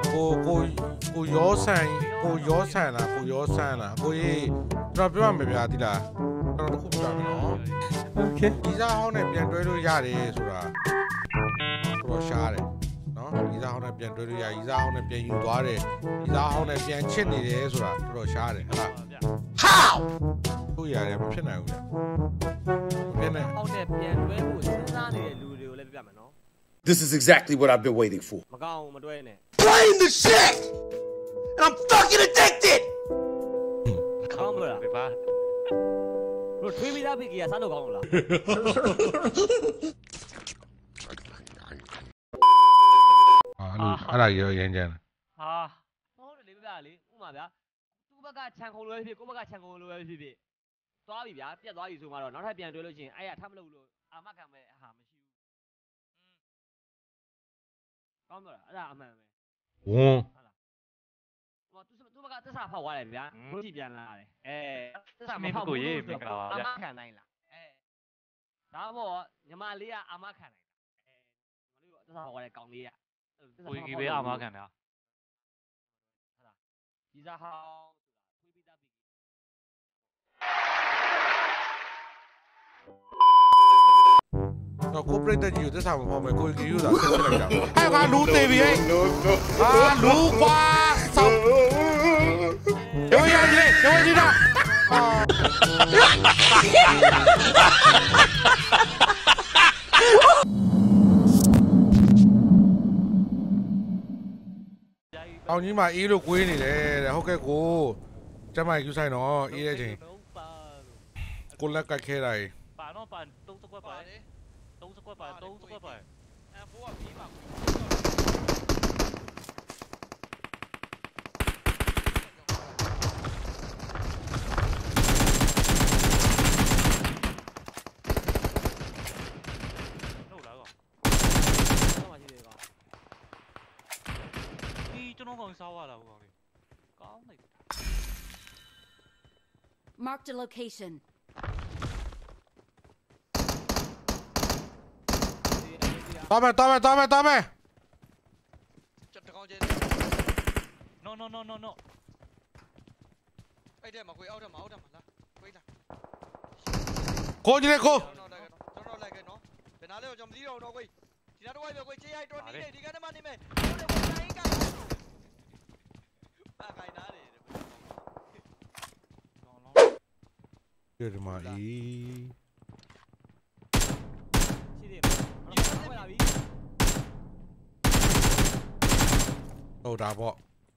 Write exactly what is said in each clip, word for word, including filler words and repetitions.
ကိုကိုကိုရောဆန်ကိုရောဆန်လားကိုရောဆန်လားကိုကြီးကျွန်တော်ပြောရမယ်ဗျာဒီလားကျွန်တော်တခုပြောပြမယ်နော်โอเคဒီစားဟောင်းနဲ့ပြန်တွဲလို့ရတယ်ဆိုတာတော့ရှားတယ်နော်ဒီစားဟောင်းနဲ့ပြန်တွဲလို့ရဒီစားဟောင်းနဲ့ပြန်ယူသွားတယ်ဒီစားဟောင်းနဲ့ပြန်ချစ်နေတယ်ဆိုတာတော့ရှားတယ်ဟုတ်လား how ကိုရတယ်မဖြစ်နိုင်ဘူးဗျာပြန်နေဟောင်းနဲ့ပြန်တွဲဖို့စဉ်းစားနေတဲ့လူတွေကိုလည်းပြပြမယ်နော် This is exactly what I've been waiting for. Blame the shit! And I'm fucking addicted! Come on, bro. Bro, three me that big, yes, I know. Come on, ah, I like your engine. Ah, oh, the little valley, Umada. Two baga chango, go baga chango, sorry, yeah, yeah, sorry, tomorrow, not happy and delusion. I have Tamlo, I'm not coming. Come on, I'm a oh. What to get this up? What I'm eh, this is my go. I'm not can I. Eh, now more, Yamalia, I'm not can I. This is how I come here. We give it a mark now. These are how we be that big. No, corporate that you this time for me, go give you that. I got loot, baby. No, no. Ah, loot, what? Yo, yo, yo, yo, yo. Ông nhìn mà ý đồ quên này để để ok cô, chắc mày cứ sai nó ý đây thì cô là cái khe này. Đâu có phải, đâu có phải. Em phú hợp ý mà. Đâu lại rồi? Đâu mà gì vậy con? Đi cho nó còn sau à đâu còn đi. Có này. Mark the location. Tóm mày, tóm mày, tóm mày, tóm mày. No, no, no, no, no. Cô như này cô. Chưa được mà ý. Đâu đá bọ.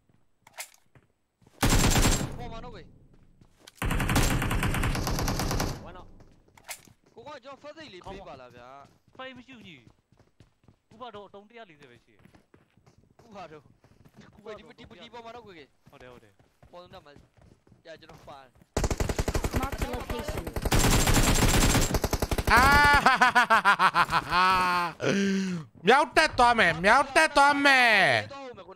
Cô gọi cho phát gì lý phí bảo là vậy? Phây mới chịu nhỉ? Cú vào độ tống tia lý gì vậy chị? Cú vào đâu? Cú vào đi đi đi bao mà đâu kìa? Ở đây ở đây. Bao nhiêu mà? Dạ cho nó phá. Mark the location. À, méo tét toa mẹ, méo tét toa mẹ.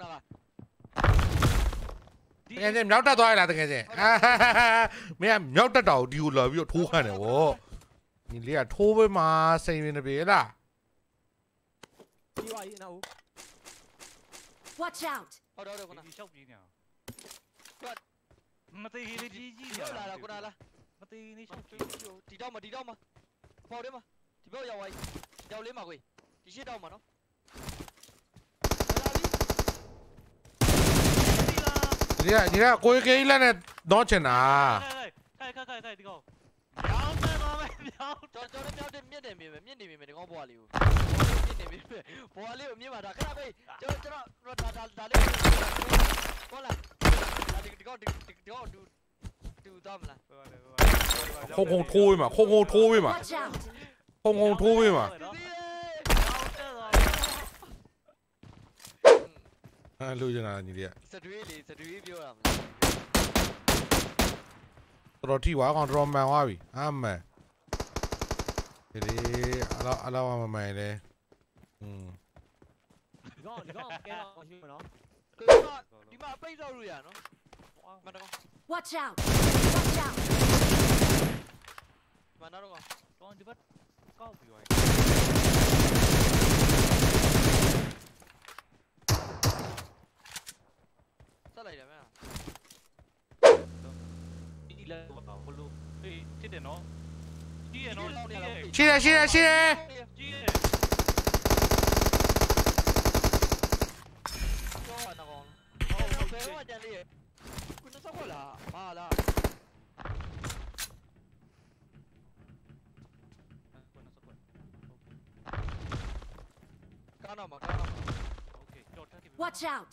Nghe xem méo tét toa là nghe xem. Mẹ méo tét đầu điều là ví dụ thu cái này ô. Nhìn lý à thu với mà xây bên này là. Watch out. Ở đâu đâu con nào? Mà tì đi đi đi. Đâu là là con nào là? Mà tì đi đi đâu mà đi đâu mà? Vào đấy mà. Thì bây giờ vậy. Đâu lấy mà quỷ. Thì chết đâu mà nó. Đi ra, đi ra, cô cái lên này nó chén à. Cái cái cái cái đi cô. Cho cho nó méo đến miết điểm miết miết điểm miết có bò liu. Miết điểm miết bò liu miết mà đã cái này cho cho nó nó đã đã đã lên. Có là. Là đi có đi đi có đủ đủ tôm là. Không không thôi mà, không không thôi mà. Không không thôi mà. À, lưu cho nào như vậy. Rồi thi quá còn rom mèo abi, am mè. Thì đi, alo alo mà mày đây. Ừ. Watch out! Watch out! Mà nó đâu rồi? Con đi bắt. Có gì vậy? လဲဘလို့အေးဖြစ်တယ်နော်ကြီးရနော်ကြီးရရှိတယ်ရှိတယ်ရှိတယ်ကြီးရကျော်ရတော့ဟုတ်ဘယ်တော့ကြံလေးရคุณต้องสักคนละมาละก้าวหน้ามาก้าวหน้ามาโอเคจอดทักที Watch out!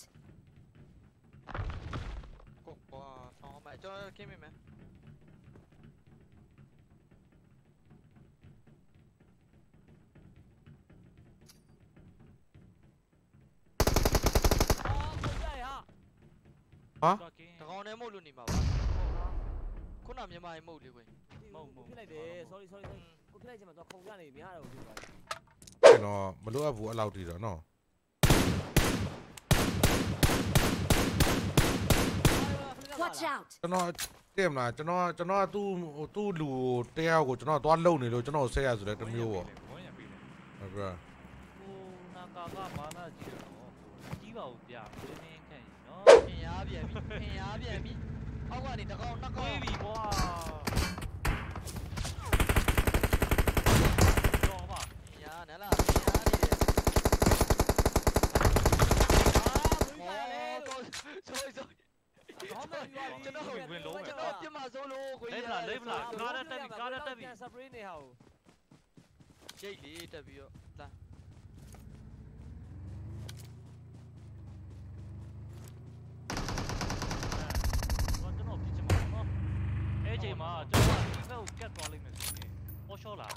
กบว่าสองแม่จอดเข้มไหมဟာတော့ကင်းตะกองเนี่ยหมดลุนี่มาป่ะခုနမြန်မာရေမဟုတ်လေကွယ်မဟုတ်မဟုတ်ဖြစ်လိုက်တယ် sorry sorry sorry ကိုဖြစ်လိုက်ချင်မှာတော့ခုံရနေများတော့ဖြစ်သွားပြီကျွန်တော်မလို့အပ်ဘူးအဲ့လောက်တည်တော့နော် Watch out! ကျွန်တော်တည့်မလားကျွန်တော်ကျွန်တော်သူ့သူ့လူတယောက်ကိုကျွန်တော်သွားလုံနေလို့ကျွန်တော်ဆက်ရဆိုလဲတစ်မျိုးပေါ့ဝန်းရပြီလေဟုတ်ကဲ့ကိုနာကာကဘာနာကြည့်တော့ကြီးပါဦးဗျာပြင်းပြင်းခန့်နော်အင်အားပြန်ပြီအင်အားပြန်ပြီအောက်ကနေတကောင်နှစ်ကောင်တွေးပြီကွာတော့ပါအင်အားနဲလားအင်အားနေတယ်အာဘူးပါလေတော့ sorry sorry ဘာမှမပြောဘူးကျွန်တော်ကျွန်တော်ပြမစိုးလို့ကိုကြီးစပရေးနေဟာကိုရိတ်လေးတက်ပြီးတော့လာတော့ကျွန်တော်ပြစ်ချင်မှာနော်အဲ့ချိန်မှာကျွန်တော်ဒီဘက်ကိုကတ်သွားလိုက်မယ်ဆိုရင်ပေါ်လျှော့လာ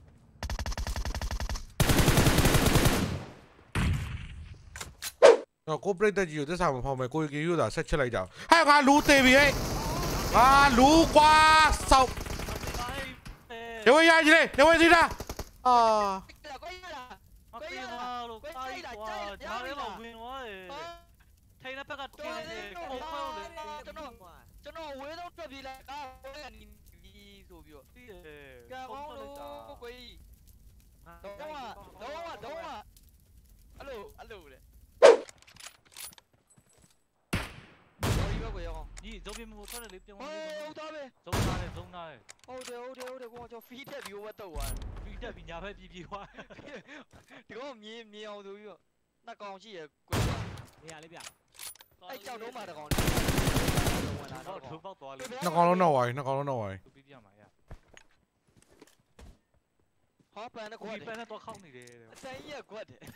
တော့ကိုပရိသတ်ကြီးကိုသစ္စာမဖောက်မယ်ကိုကြီးရိုးတာဆက်ချက်လိုက်ကြအောင်ဟဲ့ငါလူသေးပြီဟဲ့ငါလူကွာစောက်ရေဝရကြီးလေရေဝစီတာအာကိုရလာမပြေပါလို့ကိုကြီးကွာဒါလည်းမဝင်သွားတယ်ထိုင်တဲ့ဘက်ကထင်းနေကိုဖောက်လေကျွန်တော်ကျွန်တော်ဝေးတော့တွက်ပြေးလိုက်ကားဝေးကနေဒီဆိုပြီးတော့ပြီးတယ်ကဲကောင်းလို့ကိုကြီးတော့ကတော့တော့အဲ့လိုအဲ့လိုလေတော်ပြီပဲကိုရောညီဇုံပြမို့ထွက်တယ်လေပြောင်းဟိုလေးဟုတ်သားပဲဇုံသားတယ်ဇုံသားတယ်ဟုတ်တယ်ဟုတ်တယ်ဟုတ်တယ်ကိုကျွန်တော်ဖီးတက်ပြီးဝတ်တော့သွားပြီးတက်ပြီးညာဘက်ပြေးပြေးသွားဒီကောင်မြင်မြင်အောင်ဆိုပြီးတော့နှစ်ကောင်ရှိရကိုနေရာလေးပြအဲ့ကြောက်တော့မှတကောင်ဝင်လာတော့ထိုးပေါက်သွားလေနှစ်ကောင်လုံးတော့ဝိုင်းနှစ်ကောင်လုံးတော့ဝိုင်းသူပြီးပြမှာရဟာပန်နဲ့ကိုခွက်ကြီးတယ်ပန်းနဲ့တော့ခောက်နေတယ်အစမ်းကြီးကခွက်တယ်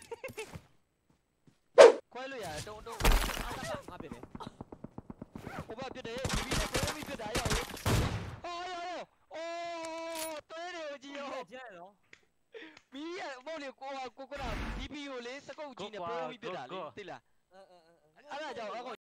ခွဲလို့ရတယ်တုံတုံအားတငါပြတယ်ဟိုဘပြတယ်ဒီပြီးတော့ပြီးပြတာရောက်လေအော်ရောအိုးတွဲတယ်ကြီးရောကျဲတော့မီးရမဟုတ်လေကိုကိုကိုကဒီပီကိုလေစကုတ်ကြီးနဲ့ပွဲပြီးပြတာလေသိလားအဲအဲအဲအဲ့ဒါကြောင့်